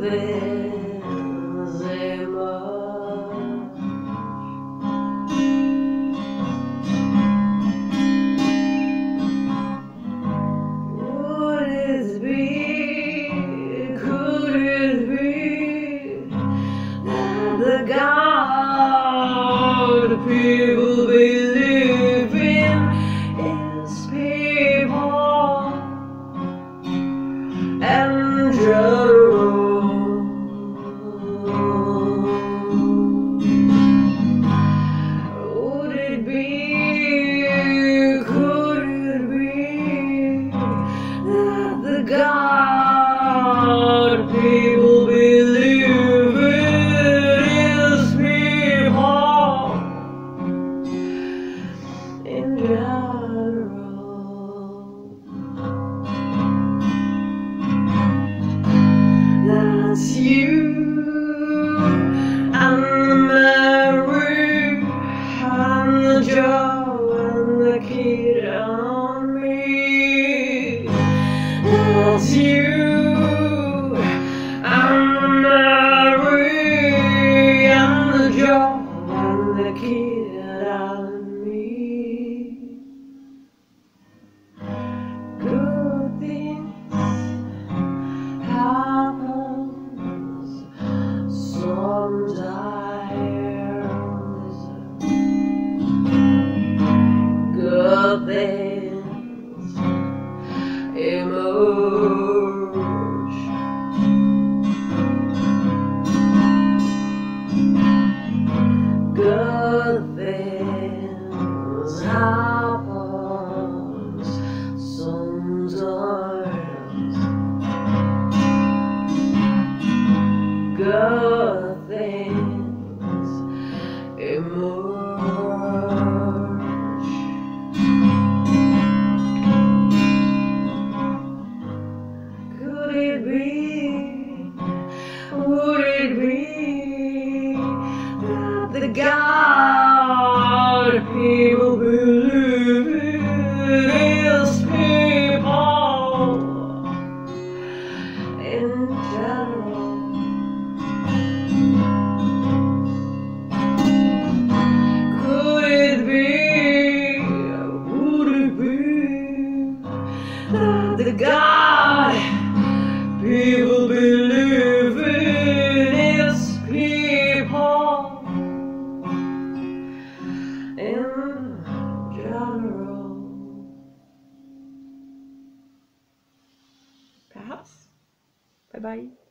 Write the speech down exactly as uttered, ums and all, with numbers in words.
things emerge. Would it be, could it be that the God people believe in is people and general? Would it be, could it be that the God people believe in is people in general? That's you and the Mary and the Joe and the kid on me. That's you and the Mary and the Joe and the kid on me. Good things happens sometimes. Good things emerge. Good things happen sometimes. Good things emerge. Could it be, would it be that the God people believe in is people in general? Could it be, would it be that the God people believe in is people in general? Perhaps. Bye bye.